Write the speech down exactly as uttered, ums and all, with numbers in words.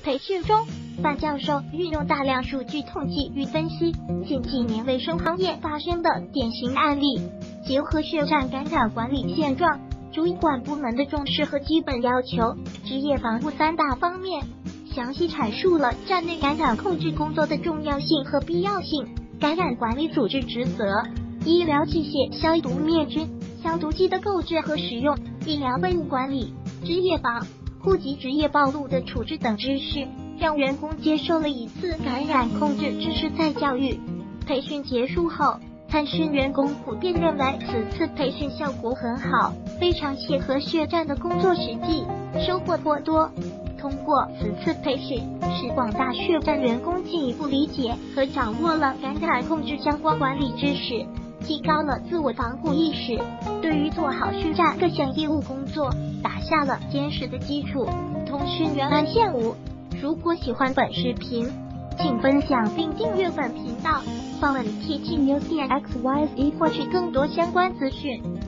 培训中，范教授运用大量数据统计与分析近几年卫生行业发生的典型案例，结合血站感染管理现状、主管部门的重视和基本要求、职业防护三大方面，详细阐述了站内感染控制工作的重要性和必要性、感染管理组织职责、医疗器械消毒灭菌、消毒剂的购置和使用、医疗备物管理、职业防护及职业暴露的处置等知识，让员工接受了一次感染控制知识再教育。培训结束后，参训员工普遍认为此次培训效果很好，非常切合血站的工作实际，收获颇多。通过此次培训，使广大血站员工进一步理解和掌握了感染控制相关管理知识，提高了自我防护意识，对于做好血站各项业务工作打下了坚实的基础。通讯员安线五，如果喜欢本视频，请分享并订阅本频道，访问 T T News 点 X Y Z 获取更多相关资讯。